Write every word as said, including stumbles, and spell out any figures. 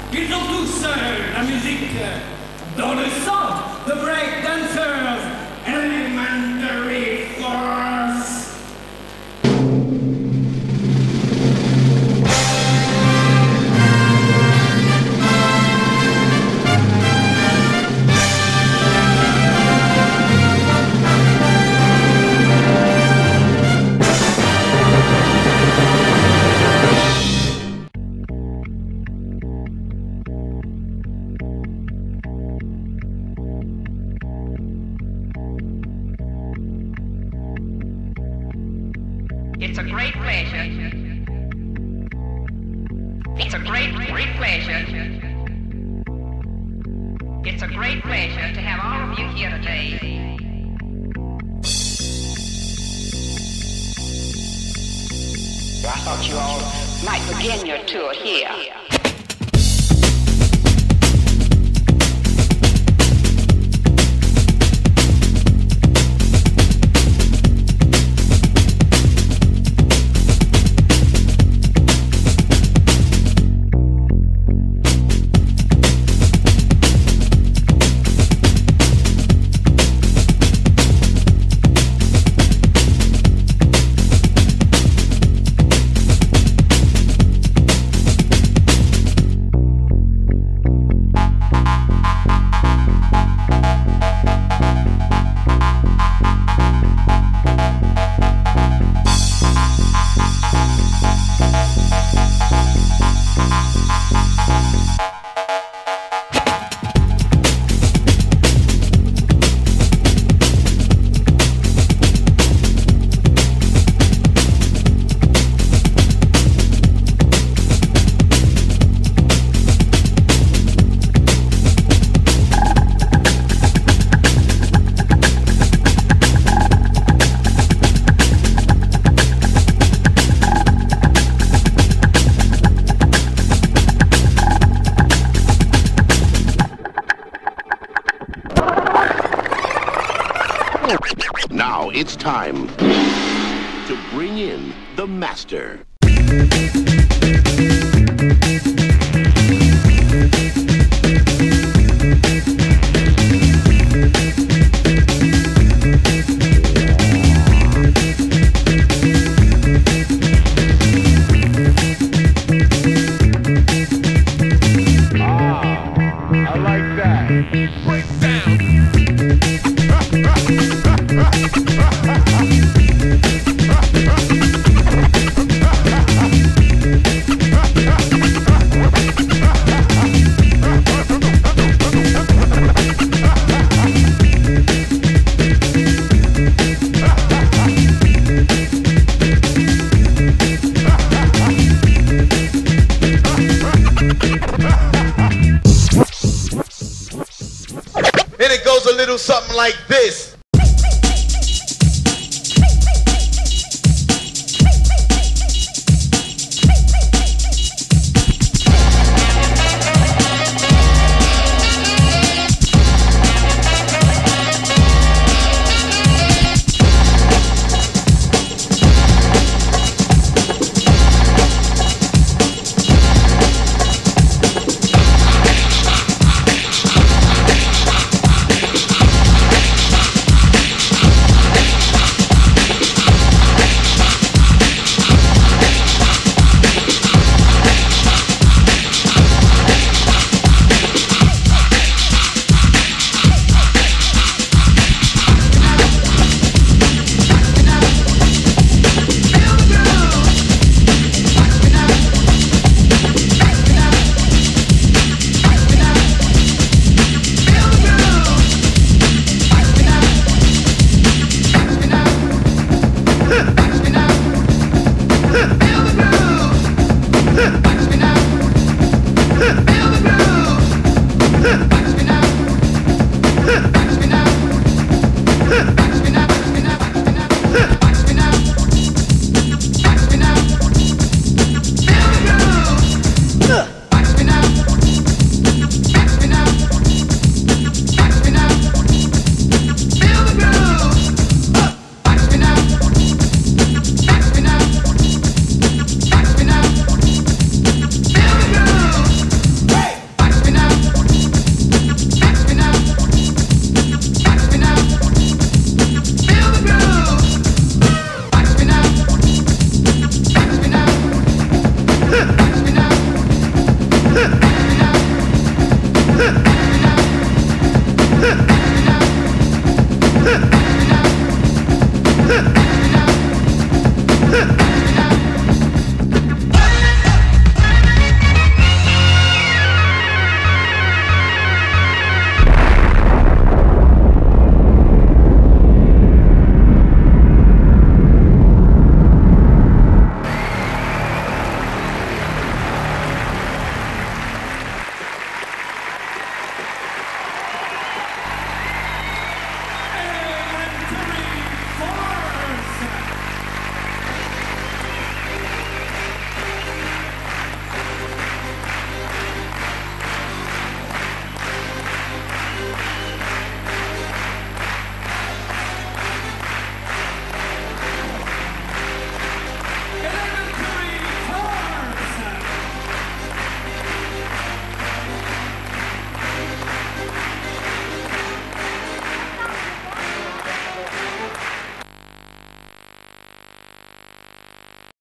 Ils ont tous euh, la musique euh, dans le sang. The break dancers, elementary force. It's a great pleasure. It's a great, great pleasure. It's a great pleasure to have all of you here today. I thought you all might begin your tour here. Now it's time to bring in the master. Ah, I like that. Break down. And it goes a little something like this.